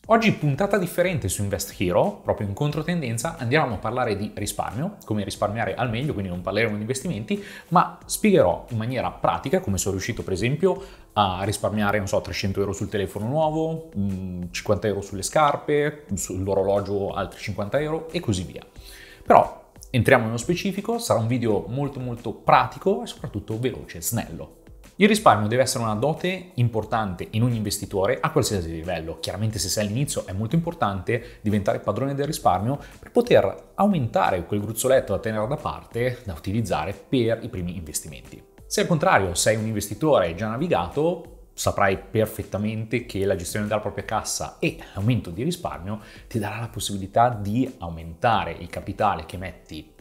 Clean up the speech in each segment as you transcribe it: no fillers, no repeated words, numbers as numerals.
Oggi puntata differente su Invest Hero, proprio in controtendenza, andiamo a parlare di risparmio, come risparmiare al meglio, quindi non parleremo di investimenti, ma spiegherò in maniera pratica come sono riuscito per esempio a risparmiare, non so, 300 euro sul telefono nuovo, 50 euro sulle scarpe, sull'orologio altri 50 euro e così via. Però entriamo nello specifico, sarà un video molto pratico e soprattutto veloce, snello. Il risparmio deve essere una dote importante in ogni investitore a qualsiasi livello. Chiaramente se sei all'inizio è molto importante diventare padrone del risparmio per poter aumentare quel gruzzoletto da tenere da parte, da utilizzare per i primi investimenti. Se al contrario sei un investitore già navigato, saprai perfettamente che la gestione della propria cassa e l'aumento di risparmio ti darà la possibilità di aumentare il capitale che metti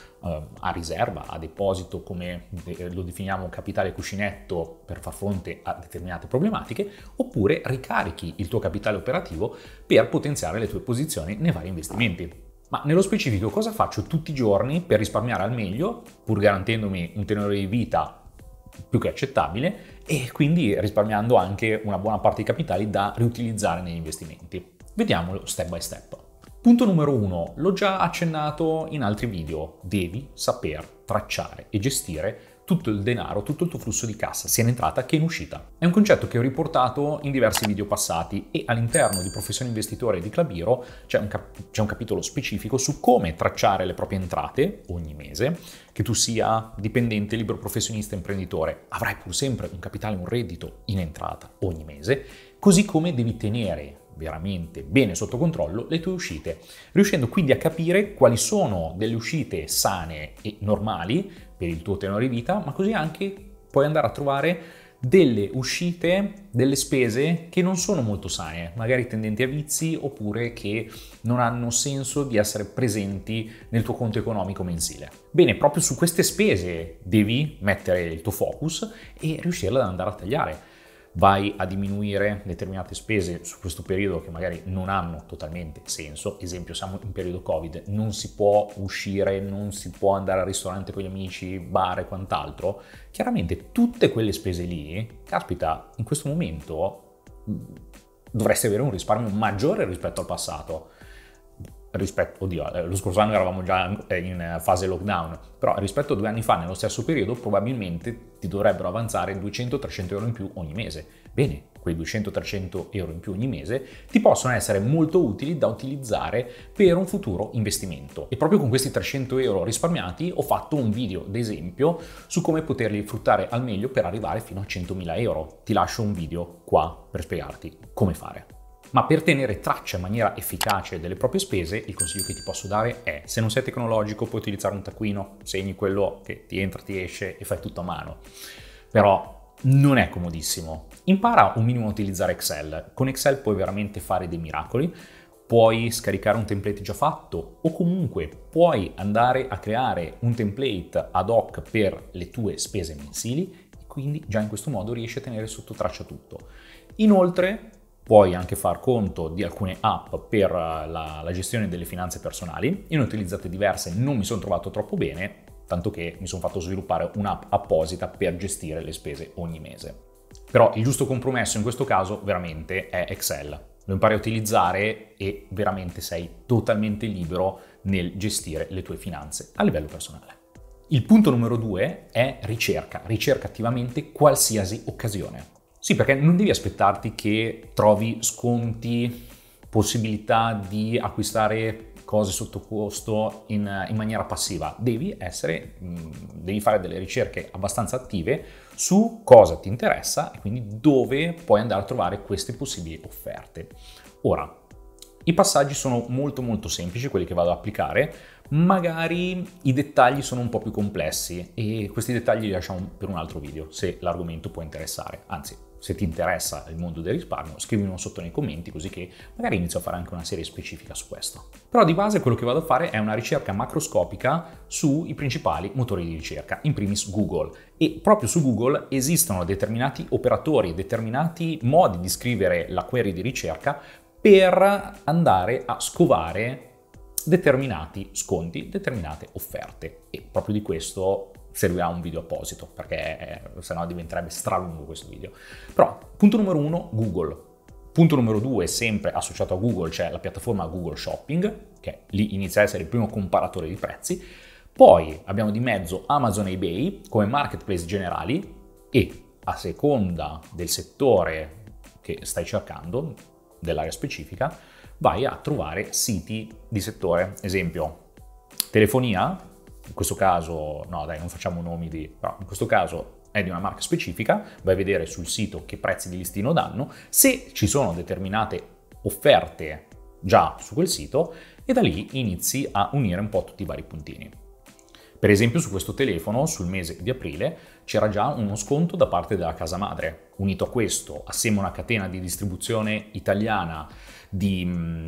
a riserva, a deposito, come lo definiamo capitale cuscinetto per far fronte a determinate problematiche, oppure ricarichi il tuo capitale operativo per potenziare le tue posizioni nei vari investimenti. Ma nello specifico cosa faccio tutti i giorni per risparmiare al meglio, pur garantendomi un tenore di vita più che accettabile e quindi risparmiando anche una buona parte dei capitali da riutilizzare negli investimenti? Vediamolo step by step. Punto numero 1, l'ho già accennato in altri video, devi saper tracciare e gestire tutto il denaro, tutto il tuo flusso di cassa, sia in entrata che in uscita. È un concetto che ho riportato in diversi video passati e all'interno di Professione Investitore di Club Hero c'è un capitolo specifico su come tracciare le proprie entrate ogni mese, che tu sia dipendente, libero professionista, imprenditore, avrai pur sempre un capitale, un reddito in entrata ogni mese, così come devi tenere veramente bene sotto controllo le tue uscite, riuscendo quindi a capire quali sono delle uscite sane e normali per il tuo tenore di vita, ma così anche puoi andare a trovare delle uscite, delle spese che non sono molto sane, magari tendenti a vizi oppure che non hanno senso di essere presenti nel tuo conto economico mensile. Bene, proprio su queste spese devi mettere il tuo focus e riuscirle ad andare a tagliare. Vai a diminuire determinate spese su questo periodo che magari non hanno totalmente senso. Esempio, siamo in periodo Covid, non si può uscire, non si può andare al ristorante con gli amici, bar e quant'altro. Chiaramente tutte quelle spese lì, caspita, in questo momento dovresti avere un risparmio maggiore rispetto al passato. Lo scorso anno eravamo già in fase lockdown, però rispetto a 2 anni fa nello stesso periodo probabilmente ti dovrebbero avanzare 200-300 euro in più ogni mese. Bene, quei 200-300 euro in più ogni mese ti possono essere molto utili da utilizzare per un futuro investimento. E proprio con questi 300 euro risparmiati ho fatto un video d'esempio su come poterli fruttare al meglio per arrivare fino a 100.000 euro. Ti lascio un video qua per spiegarti come fare. Ma per tenere traccia in maniera efficace delle proprie spese, il consiglio che ti posso dare è: se non sei tecnologico puoi utilizzare un taccuino, segni quello che ti entra, ti esce e fai tutto a mano. Però non è comodissimo. Impara un minimo a utilizzare Excel. Con Excel puoi veramente fare dei miracoli. Puoi scaricare un template già fatto o comunque puoi andare a creare un template ad hoc per le tue spese mensili e quindi già in questo modo riesci a tenere sotto traccia tutto. Inoltre puoi anche far conto di alcune app per la gestione delle finanze personali. Io ne ho utilizzate diverse, non mi sono trovato troppo bene, tanto che mi sono fatto sviluppare un'app apposita per gestire le spese ogni mese. Però il giusto compromesso in questo caso veramente è Excel. Lo impari a utilizzare e veramente sei totalmente libero nel gestire le tue finanze a livello personale. Il punto numero 2 è ricerca attivamente qualsiasi occasione. Sì, perché non devi aspettarti che trovi sconti, possibilità di acquistare cose sotto costo in maniera passiva. Devi fare delle ricerche abbastanza attive su cosa ti interessa e quindi dove puoi andare a trovare queste possibili offerte. Ora, i passaggi sono molto semplici, quelli che vado ad applicare. Magari i dettagli sono un po' più complessi e questi dettagli li lasciamo per un altro video se l'argomento può interessare. Anzi, se ti interessa il mondo del risparmio, scrivimelo sotto nei commenti così che magari inizio a fare anche una serie specifica su questo. Però di base quello che vado a fare è una ricerca macroscopica sui principali motori di ricerca, in primis Google. E proprio su Google esistono determinati operatori, determinati modi di scrivere la query di ricerca per andare a scovare determinati sconti, determinate offerte. E proprio di questo servirà un video apposito, perché sennò diventerebbe stralungo questo video. Però, punto numero 1, Google. Punto numero 2, sempre associato a Google, c'è la piattaforma Google Shopping, che lì inizia a essere il primo comparatore di prezzi. Poi abbiamo di mezzo Amazon e eBay come marketplace generali e a seconda del settore che stai cercando, dell'area specifica, vai a trovare siti di settore. Esempio, telefonia, in questo caso, no dai, non facciamo nomi però in questo caso è di una marca specifica, vai a vedere sul sito che prezzi di listino danno, se ci sono determinate offerte già su quel sito e da lì inizi a unire un po' tutti i vari puntini. Per esempio su questo telefono, sul mese di aprile, c'era già uno sconto da parte della casa madre. Unito a questo, assieme a una catena di distribuzione italiana di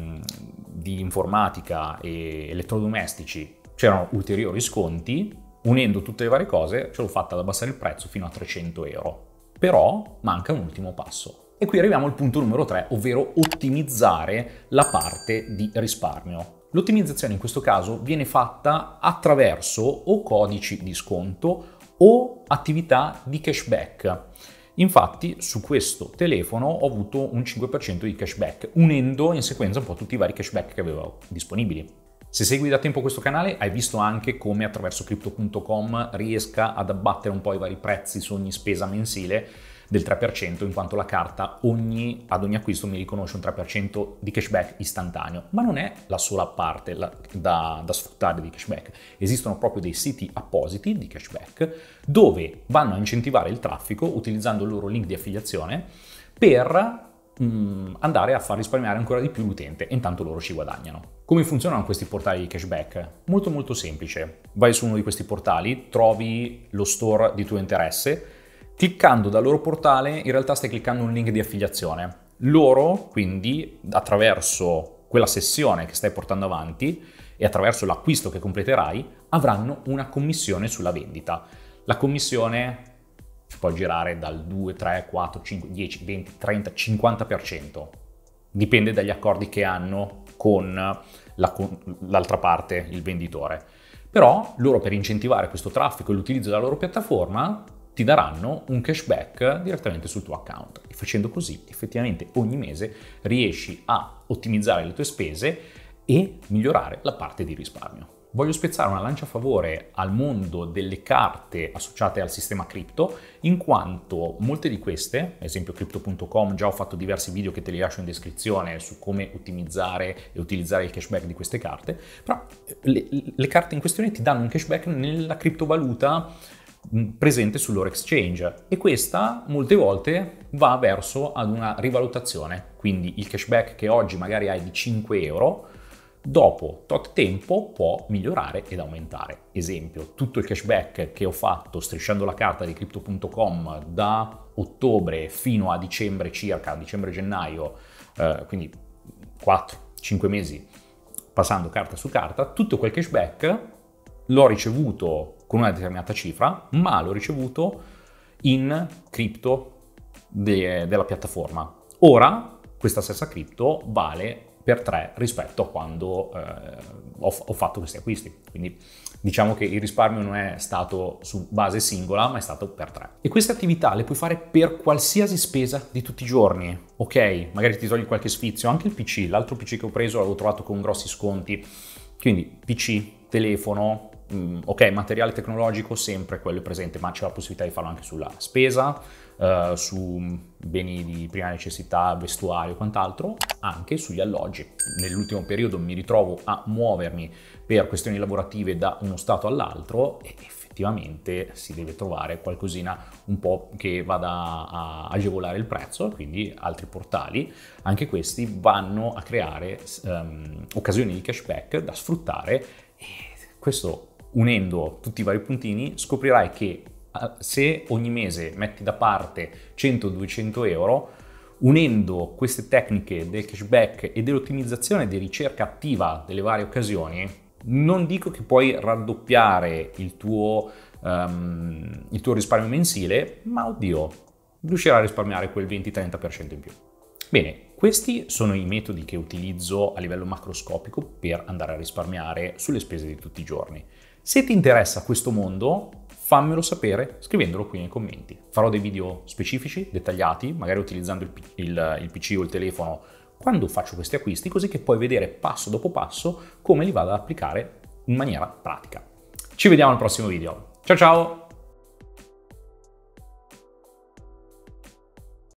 informatica e elettrodomestici, c'erano ulteriori sconti. Unendo tutte le varie cose, ce l'ho fatta ad abbassare il prezzo fino a 300 euro. Però manca un ultimo passo. E qui arriviamo al punto numero 3, ovvero ottimizzare la parte di risparmio. L'ottimizzazione in questo caso viene fatta attraverso o codici di sconto o attività di cashback. Infatti su questo telefono ho avuto un 5% di cashback, unendo in sequenza un po' tutti i vari cashback che avevo disponibili. Se segui da tempo questo canale hai visto anche come attraverso Crypto.com riesca ad abbattere un po' i vari prezzi su ogni spesa mensile del 3%, in quanto la carta ad ogni acquisto mi riconosce un 3% di cashback istantaneo. Ma non è la sola parte da sfruttare di cashback. Esistono proprio dei siti appositi di cashback dove vanno a incentivare il traffico utilizzando il loro link di affiliazione per andare a far risparmiare ancora di più l'utente e intanto loro ci guadagnano. Come funzionano questi portali di cashback? Molto molto semplice. Vai su uno di questi portali, trovi lo store di tuo interesse, cliccando dal loro portale in realtà stai cliccando un link di affiliazione. Loro quindi attraverso quella sessione che stai portando avanti e attraverso l'acquisto che completerai avranno una commissione sulla vendita. La commissione si può girare dal 2, 3, 4, 5, 10, 20, 30, 50%. Dipende dagli accordi che hanno con l'altra parte, il venditore. Però loro, per incentivare questo traffico e l'utilizzo della loro piattaforma, ti daranno un cashback direttamente sul tuo account. E facendo così, effettivamente ogni mese riesci a ottimizzare le tue spese e migliorare la parte di risparmio. Voglio spezzare una lancia a favore al mondo delle carte associate al sistema cripto, in quanto molte di queste, ad esempio Crypto.com, già ho fatto diversi video che te li lascio in descrizione su come ottimizzare e utilizzare il cashback di queste carte, però le carte in questione ti danno un cashback nella criptovaluta presente sul loro exchange e questa molte volte va verso ad una rivalutazione, quindi il cashback che oggi magari hai di 5 euro dopo tot tempo può migliorare ed aumentare. Esempio, tutto il cashback che ho fatto strisciando la carta di Crypto.com da ottobre fino a dicembre circa, dicembre-gennaio, quindi 4-5 mesi passando carta su carta, tutto quel cashback l'ho ricevuto con una determinata cifra, ma l'ho ricevuto in cripto della piattaforma. Ora questa stessa cripto vale per 3 rispetto a quando ho fatto questi acquisti. Quindi diciamo che il risparmio non è stato su base singola, ma è stato per 3. E queste attività le puoi fare per qualsiasi spesa di tutti i giorni. Ok, magari ti togli qualche sfizio, anche il PC, l'altro PC che ho preso l'avevo trovato con grossi sconti. Quindi PC, telefono, ok, materiale tecnologico sempre quello è presente, ma c'è la possibilità di farlo anche sulla spesa, su beni di prima necessità, vestuario e quant'altro, anche sugli alloggi. Nell'ultimo periodo mi ritrovo a muovermi per questioni lavorative da uno stato all'altro e effettivamente si deve trovare qualcosina un po' che vada a agevolare il prezzo, quindi altri portali, anche questi vanno a creare occasioni di cashback da sfruttare e questo, unendo tutti i vari puntini, scoprirai che se ogni mese metti da parte 100-200 euro, unendo queste tecniche del cashback e dell'ottimizzazione di ricerca attiva delle varie occasioni, non dico che puoi raddoppiare il tuo risparmio mensile, ma oddio, riuscirai a risparmiare quel 20-30% in più. Bene, questi sono i metodi che utilizzo a livello macroscopico per andare a risparmiare sulle spese di tutti i giorni. Se ti interessa questo mondo, fammelo sapere scrivendolo qui nei commenti. Farò dei video specifici, dettagliati, magari utilizzando il PC o il telefono quando faccio questi acquisti, così che puoi vedere passo dopo passo come li vado ad applicare in maniera pratica. Ci vediamo al prossimo video. Ciao ciao!